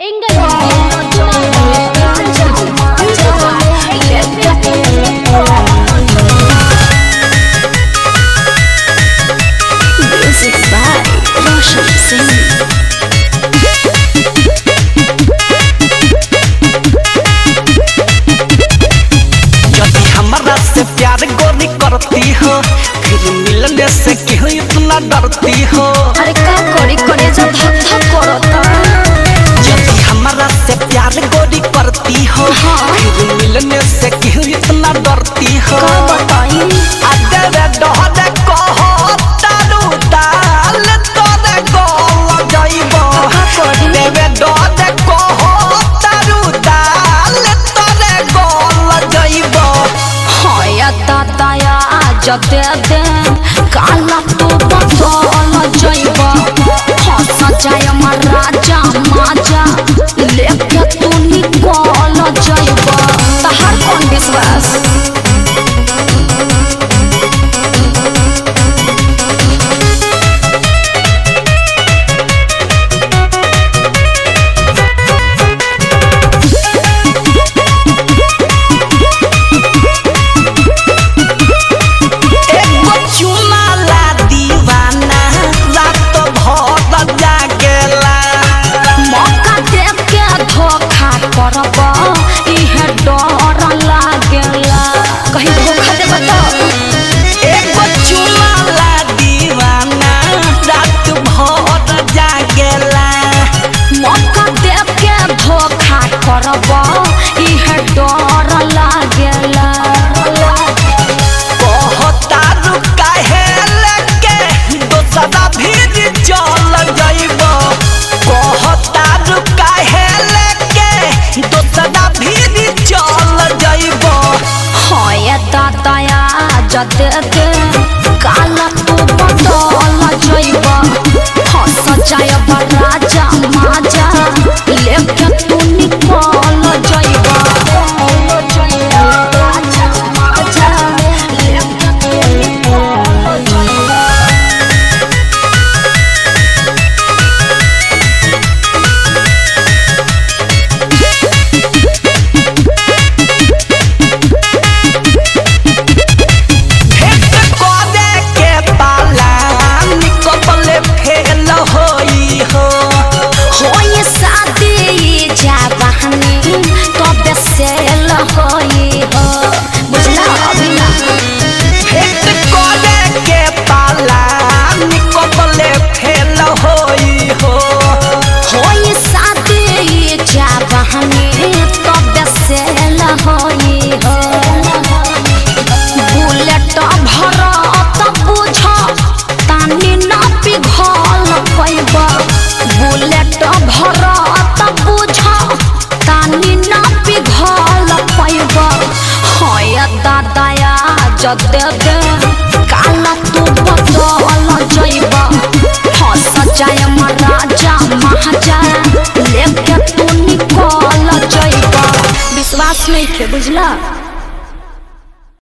Music by Roshan Singh। यदि हमरा से प्यार गोरी करती हो फिर मिलने से क्यों इतना डरती हो? अरे का करे करे जब धक धक करता। यदि हमरा से प्यार गोरी करती हो फिर मिलने से क्यों इतना डरती हो? का बताई अरे रे डहरे कहो तारू दाल तोरे गोल जाइबो। देवे डहरे कहो तारू दाल तोरे गोल जाइबो। होया ताताया जते दे काला तो बदल जाइबा। हंस जाय राजा माजा लेके तू निकल जाइबा। तहार कौन विश्वास? जते के काला तू बदल जाइबा। हंस जाय राजा माजा लेके तू निकल जाइबा। राजा माजा लेके तू निकल जाइबा। जते दे काला तू बदल जाइबा। हंस जाय राजा महाजा लेके तू निकल जाइबा। विश्वास नहीं थे बुझला।